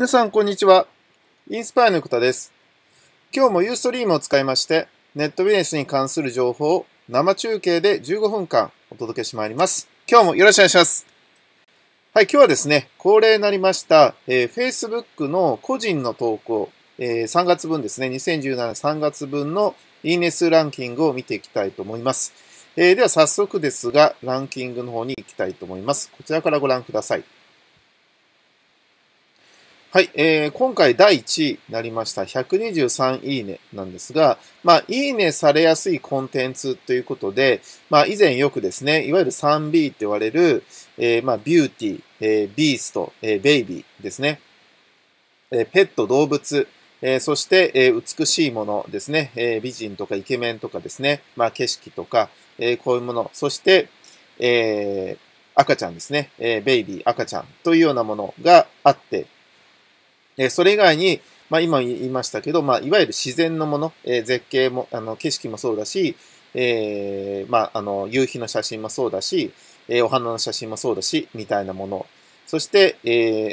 皆さん、こんにちは。インスパイアの横田です。今日もユーストリームを使いまして、ネットビジネスに関する情報を生中継で15分間お届けしてまいります。今日もよろしくお願いします。はい、今日はですね、恒例になりました、Facebook の個人の投稿、3月分ですね、2017年3月分のいいね数ランキングを見ていきたいと思います。では早速ですが、ランキングの方に行きたいと思います。こちらからご覧ください。はい、今回第1位になりました123いいねなんですが、いいねされやすいコンテンツということで、以前よくですね、いわゆる 3B って言われる、ビューティー、ビースト、ベイビーですね、ペット、動物、そして、美しいものですね、美人とかイケメンとかですね、景色とか、こういうもの、そして、赤ちゃんですね、ベイビー、赤ちゃんというようなものがあって、それ以外に、今言いましたけど、いわゆる自然のもの、絶景も、景色もそうだし、夕日の写真もそうだし、お花の写真もそうだし、みたいなもの。そして、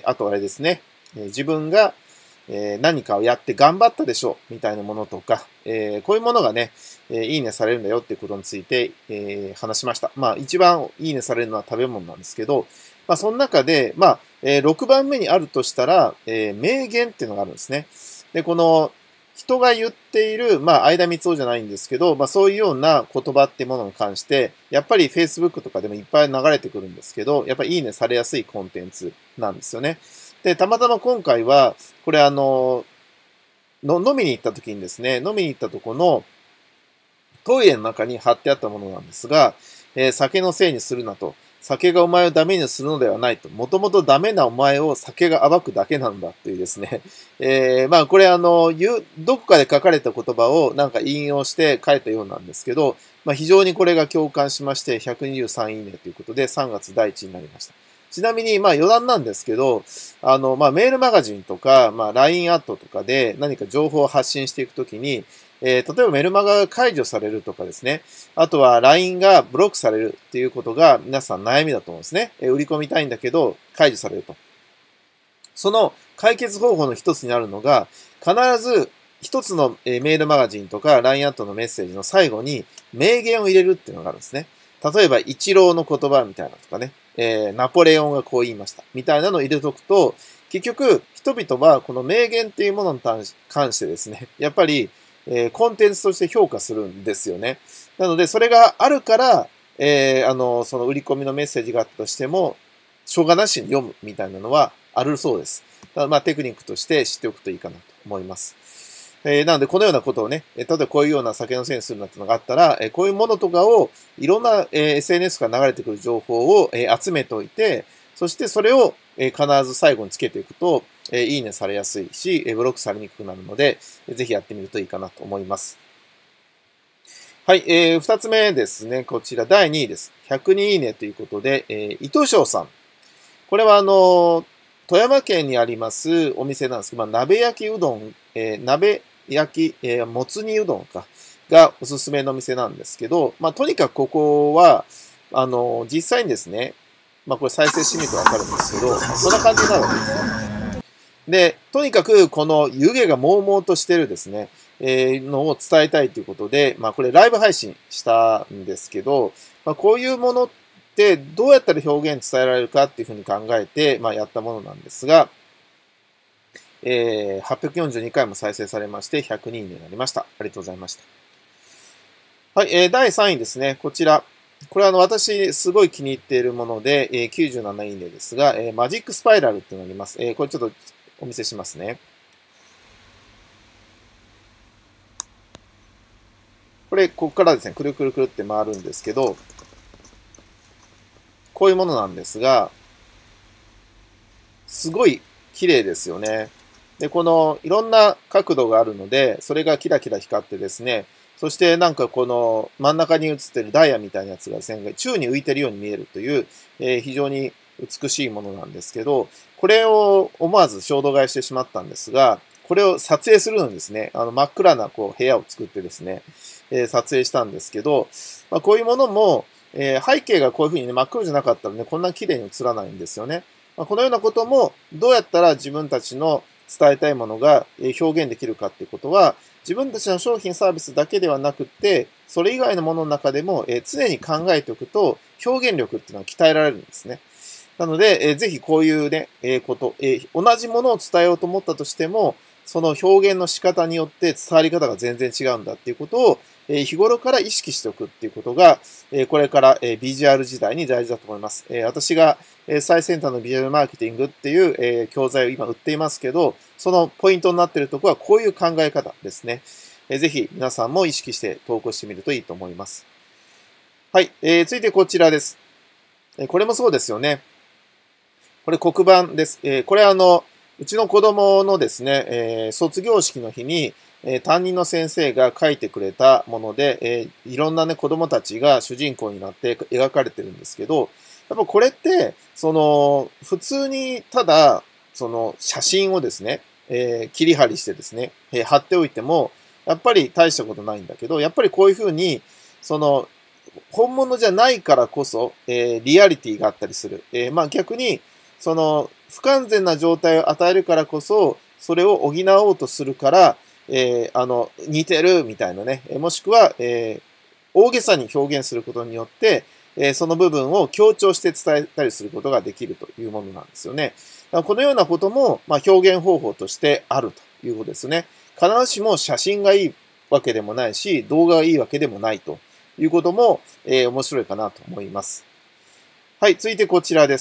あとあれですね、自分が、何かをやって頑張ったでしょう、みたいなものとか、こういうものがね、いいねされるんだよっていうことについて、話しました。一番いいねされるのは食べ物なんですけど、その中で、6番目にあるとしたら、名言っていうのがあるんですね。で、この、人が言っている、相田光夫じゃないんですけど、そういうような言葉っていうものに関して、やっぱり Facebook とかでもいっぱい流れてくるんですけど、やっぱりいいねされやすいコンテンツなんですよね。で、たまたま今回は、これ飲みに行った時にですね、飲みに行ったとこのトイレの中に貼ってあったものなんですが、酒のせいにするなと。酒がお前をダメにするのではないと。もともとダメなお前を酒が暴くだけなんだっていうですね。これどこかで書かれた言葉をなんか引用して書いたようなんですけど、非常にこれが共感しまして、123いいねということで3月第一になりました。ちなみに、余談なんですけど、メールマガジンとか、LINE アットとかで何か情報を発信していくときに、例えばメルマガが解除されるとかですね。あとは LINE がブロックされるっていうことが皆さん悩みだと思うんですね。売り込みたいんだけど解除されると。その解決方法の一つにあるのが、必ず一つのメールマガジンとか LINE アットのメッセージの最後に名言を入れるっていうのがあるんですね。例えば、イチローの言葉みたいなとかね、ナポレオンがこう言いました。みたいなのを入れとくと、結局、人々はこの名言っていうものに関してですね、やっぱり、コンテンツとして評価するんですよね。なので、それがあるから、その売り込みのメッセージがあったとしても、しょうがなしに読むみたいなのはあるそうです。テクニックとして知っておくといいかなと思います。なので、このようなことをね、例えばこういうような酒のせいにするなっていうのがあったら、こういうものとかを、いろんな、SNS から流れてくる情報を、集めておいて、そしてそれを、必ず最後につけていくと、いいねされやすいし、ブロックされにくくなるので、ぜひやってみるといいかなと思います。はい、二つ目ですね。こちら、第2位です。102いいねということで、伊藤翔さん。これは富山県にありますお店なんですけど、鍋焼きうどん、鍋焼き、もつ煮うどんか、がおすすめの店なんですけど、とにかくここは、実際にですね、これ再生してみるとわかるんですけど、こんな感じになるわけです。で、とにかくこの湯気が悶々としてるですね、のを伝えたいということで、これライブ配信したんですけど、こういうものってどうやったら表現伝えられるかっていうふうに考えて、やったものなんですが、842回も再生されまして、102人になりました。ありがとうございました。はい、第3位ですね。こちら。これは私、すごい気に入っているもので、97いいねですが、マジックスパイラルっていうのがあります。これちょっとお見せしますね。これ、ここからですね、くるくるくるって回るんですけど、こういうものなんですが、すごい綺麗ですよね。で、このいろんな角度があるので、それがキラキラ光ってですね、そしてなんかこの真ん中に映ってるダイヤみたいなやつがですね、宙に浮いてるように見えるという、非常に美しいものなんですけど、これを思わず衝動買いしてしまったんですが、これを撮影するのにですね、真っ暗なこう部屋を作ってですね、撮影したんですけど、こういうものも、背景がこういう風にね、真っ黒じゃなかったらね、こんな綺麗に映らないんですよね。 このようなこともどうやったら自分たちの伝えたいものが表現できるかっていうことは、自分たちの商品サービスだけではなくて、それ以外のものの中でも常に考えておくと表現力っていうのは鍛えられるんですね。なので、ぜひこういうね、同じものを伝えようと思ったとしても、その表現の仕方によって伝わり方が全然違うんだっていうことを、日頃から意識しておくっていうことが、これからビジュアル時代に大事だと思います。私が最先端のビジュアルマーケティングっていう教材を今売っていますけど、そのポイントになっているところはこういう考え方ですね。ぜひ皆さんも意識して投稿してみるといいと思います。はい。続いてこちらです。これもそうですよね。これ黒板です。これうちの子供のですね、卒業式の日に、担任の先生が書いてくれたもので、いろんなね、子供たちが主人公になって描かれてるんですけど、やっぱこれって、普通にただ、写真をですね、切り貼りしてですね、貼っておいても、やっぱり大したことないんだけど、やっぱりこういうふうに、本物じゃないからこそ、リアリティがあったりする。逆に、不完全な状態を与えるからこそ、それを補おうとするから、似てるみたいなね、もしくは、大げさに表現することによって、その部分を強調して伝えたりすることができるというものなんですよね。このようなことも、表現方法としてあるということですね。必ずしも写真がいいわけでもないし、動画がいいわけでもないということも、面白いかなと思います。はい、続いてこちらです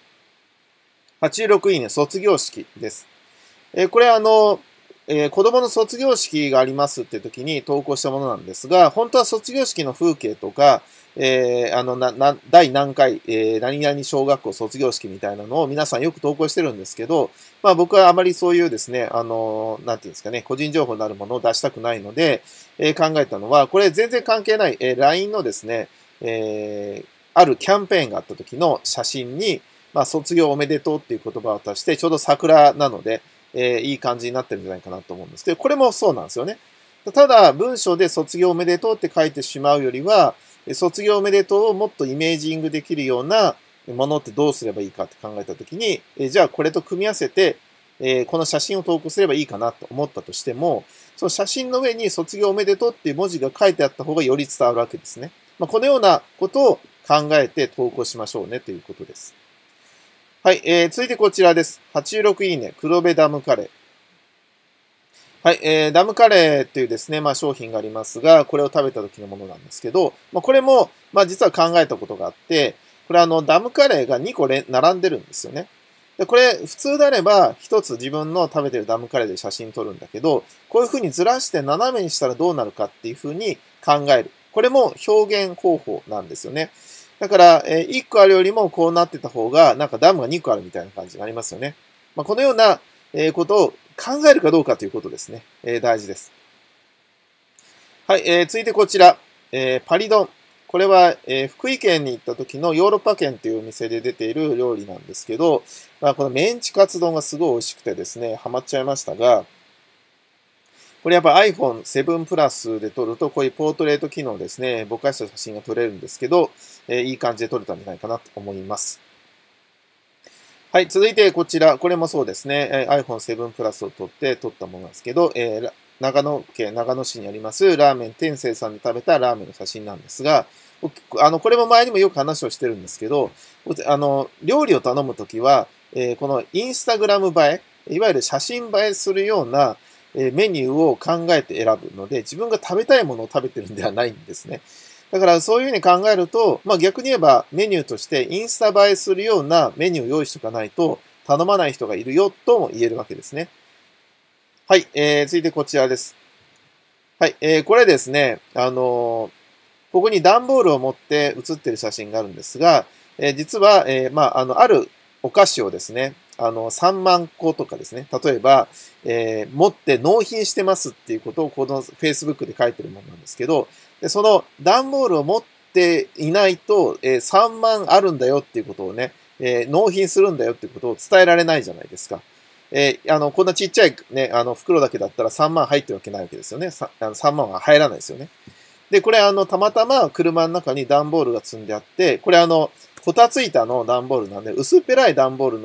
。86いいね、卒業式です。これ子供の卒業式がありますって時に投稿したものなんですが、本当は卒業式の風景とか、第何回、何々小学校卒業式みたいなのを皆さんよく投稿してるんですけど、僕はあまりそういうですね、なんていうんですかね、個人情報になるものを出したくないので、考えたのは、これ全然関係ない、LINE のですね、あるキャンペーンがあった時の写真に、卒業おめでとうっていう言葉を足して、ちょうど桜なので、いい感じになってるんじゃないかなと思うんですけど、これもそうなんですよね。ただ、文章で卒業おめでとうって書いてしまうよりは、卒業おめでとうをもっとイメージングできるようなものってどうすればいいかって考えたときに、じゃあこれと組み合わせて、この写真を投稿すればいいかなと思ったとしても、その写真の上に卒業おめでとうっていう文字が書いてあった方がより伝わるわけですね。このようなことを考えて投稿しましょうねということです。はい、続いてこちらです。86いいね、黒部ダムカレー。はい、ダムカレーっていうですね、商品がありますが、これを食べた時のものなんですけど、これも、実は考えたことがあって、これダムカレーが2個並んでるんですよね。で、これ、普通であれば、一つ自分の食べてるダムカレーで写真撮るんだけど、こういう風にずらして斜めにしたらどうなるかっていう風に考える。これも表現方法なんですよね。だから、1個あるよりもこうなってた方が、なんかダムが2個あるみたいな感じになりますよね。このようなことを考えるかどうかということですね。大事です。はい、続いてこちら、パリ丼。これは、福井県に行った時のヨーロッパ県というお店で出ている料理なんですけど、このメンチカツ丼がすごい美味しくてですね、ハマっちゃいましたが、これやっぱ iPhone7 プラスで撮ると、こういうポートレート機能ですね、ぼかした写真が撮れるんですけど、いい感じで撮れたんじゃないかなと思います。はい、続いてこちら、これもそうですね、iPhone7 プラスを撮ったものなんですけど、長野県長野市にありますラーメン天成さんで食べたラーメンの写真なんですが、これも前にもよく話をしてるんですけど、料理を頼むときは、このインスタグラム映え、いわゆる写真映えするようなメニューを考えて選ぶので、自分が食べたいものを食べてるんではないんですね。だからそういうふうに考えると、逆に言えばメニューとしてインスタ映えするようなメニューを用意しておかないと頼まない人がいるよとも言えるわけですね。はい、続いてこちらです。はい、これですね、ここに段ボールを持って写っている写真があるんですが、実は、あるお菓子をですね、3万個とかですね、例えば、持って納品してますっていうことをこの Facebook で書いてるものなんですけど、でその段ボールを持っていないと、3万あるんだよっていうことをね、納品するんだよっていうことを伝えられないじゃないですか。こんなちっちゃいね、袋だけだったら3万入ってるわけないわけですよね。3万は入らないですよね。で、これたまたま車の中に段ボールが積んであって、これこたつ板の段ボールなんで、薄っぺらい段ボールの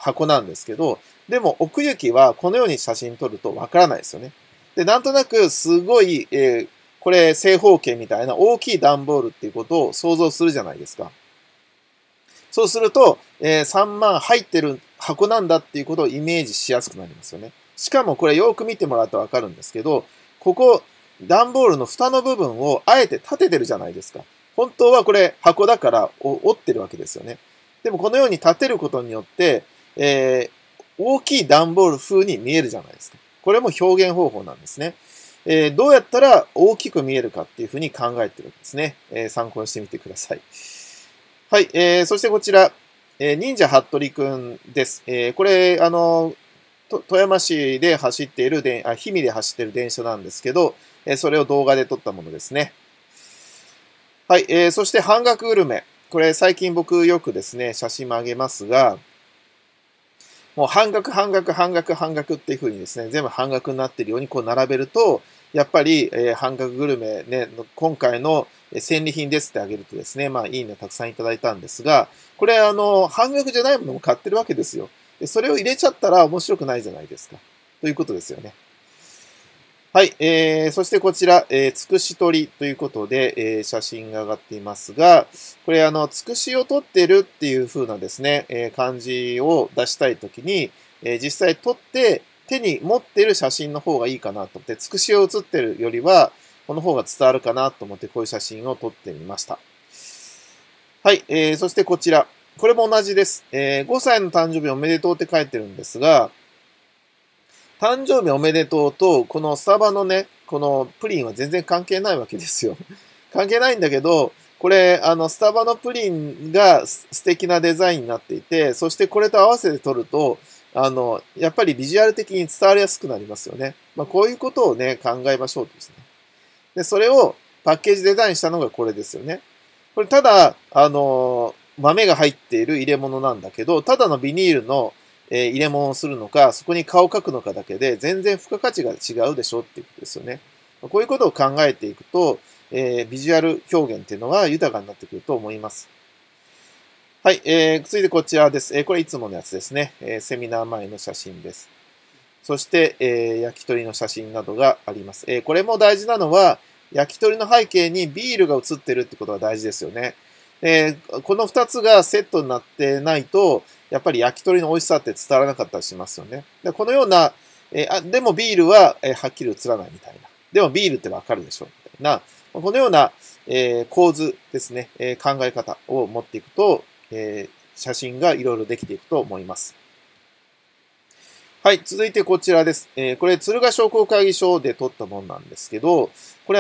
箱なんですけど、でも奥行きはこのように写真撮るとわからないですよね。で、なんとなくすごい、これ正方形みたいな大きい段ボールっていうことを想像するじゃないですか。そうすると、3万入ってる箱なんだっていうことをイメージしやすくなりますよね。しかもこれよく見てもらうとわかるんですけど、ここ、段ボールの蓋の部分をあえて立ててるじゃないですか。本当はこれ箱だから折ってるわけですよね。でもこのように立てることによって、大きい段ボール風に見えるじゃないですか。これも表現方法なんですね。どうやったら大きく見えるかっていうふうに考えてるんですね。参考にしてみてください。はい、そしてこちら、忍者服部くんです。これ、富山市で走っている氷見で走っている電車なんですけど、それを動画で撮ったものですね。はい、そして半額グルメ。これ最近僕よくですね、写真も上げますが、もう半額っていう風にですね、全部半額になっているようにこう並べると、やっぱり、半額グルメね、今回の戦利品ですってあげるとですね、まあいいねたくさんいただいたんですが、これ半額じゃないものも買ってるわけですよ。でそれを入れちゃったら面白くないじゃないですか。ということですよね。はい、そしてこちら、つくし取りということで、写真が上がっていますが、これつくしを取ってるっていう風なですね、感じを出したいときに、実際取って手に持ってる写真の方がいいかなと思って、つくしを写ってるよりは、この方が伝わるかなと思ってこういう写真を撮ってみました。はい、そしてこちら。これも同じです。5歳の誕生日おめでとうって書いてるんですが、誕生日おめでとうと、このスタバのね、このプリンは全然関係ないわけですよ。関係ないんだけど、これ、スタバのプリンが素敵なデザインになっていて、そしてこれと合わせて撮ると、やっぱりビジュアル的に伝わりやすくなりますよね。まあ、こういうことをね、考えましょうとですね。で、それをパッケージデザインしたのがこれですよね。これただ、豆が入っている入れ物なんだけど、ただのビニールの入れ物をするのか、そこに顔を描くのかだけで、全然付加価値が違うでしょっていうことですよね。こういうことを考えていくと、ビジュアル表現っていうのは豊かになってくると思います。はい、続いてこちらです。これいつものやつですね。セミナー前の写真です。そして、焼き鳥の写真などがあります。これも大事なのは、焼き鳥の背景にビールが映ってるってことが大事ですよね。この2つがセットになってないと、やっぱり焼き鳥の美味しさって伝わらなかったりしますよね。でこのような、でもビールは、はっきり映らないみたいな。でもビールってわかるでしょみたいな。このような、構図ですね、考え方を持っていくと、写真がいろいろできていくと思います。はい、続いてこちらです。これ、敦賀商工会議所で撮ったものなんですけど、これ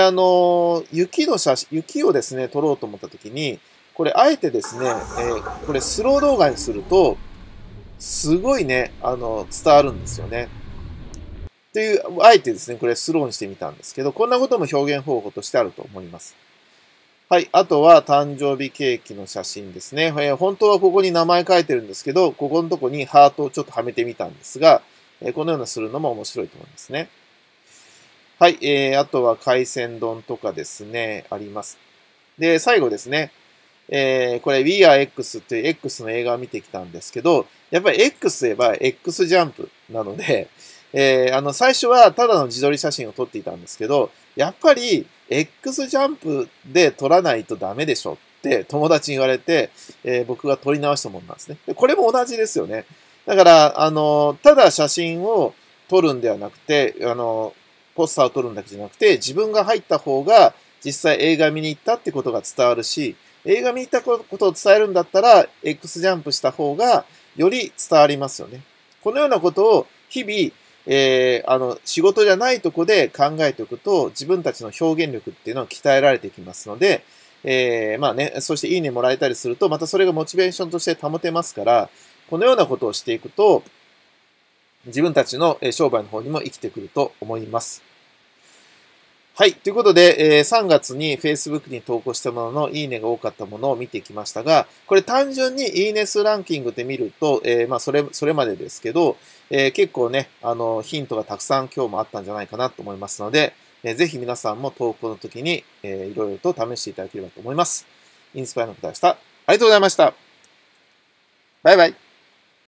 雪をですね、撮ろうと思ったときに、これ、あえてですね、これ、スロー動画にすると、すごいね、伝わるんですよね。という、あえてですね、これ、スローにしてみたんですけど、こんなことも表現方法としてあると思います。はい。あとは、誕生日ケーキの写真ですね。本当はここに名前書いてるんですけど、ここのとこにハートをちょっとはめてみたんですが、このようなするのも面白いと思いますね。はい。あとは海鮮丼とかですね、あります。で、最後ですね。これ We Are X という X の映画を見てきたんですけど、やっぱり X といえば X ジャンプなので、最初はただの自撮り写真を撮っていたんですけど、やっぱり X ジャンプで撮らないとダメでしょって友達に言われて、僕が撮り直したものなんですね。でこれも同じですよね。だから、ただ写真を撮るんではなくて、ポスターを撮るんだけじゃなくて、自分が入った方が実際映画見に行ったってことが伝わるし、映画見に行ったことを伝えるんだったら、X ジャンプした方がより伝わりますよね。このようなことを日々、仕事じゃないとこで考えておくと、自分たちの表現力っていうのを鍛えられてきますので、まあね、そしていいねもらえたりすると、またそれがモチベーションとして保てますから、このようなことをしていくと、自分たちの商売の方にも生きてくると思います。はい。ということで、3月に Facebook に投稿したもののいいねが多かったものを見てきましたが、これ単純にいいね数ランキングで見ると、まあそれまでですけど、結構ね、ヒントがたくさん今日もあったんじゃないかなと思いますので、ぜひ皆さんも投稿の時に、いろいろと試していただければと思います。インスパイアの方でした。ありがとうございました。バイバイ。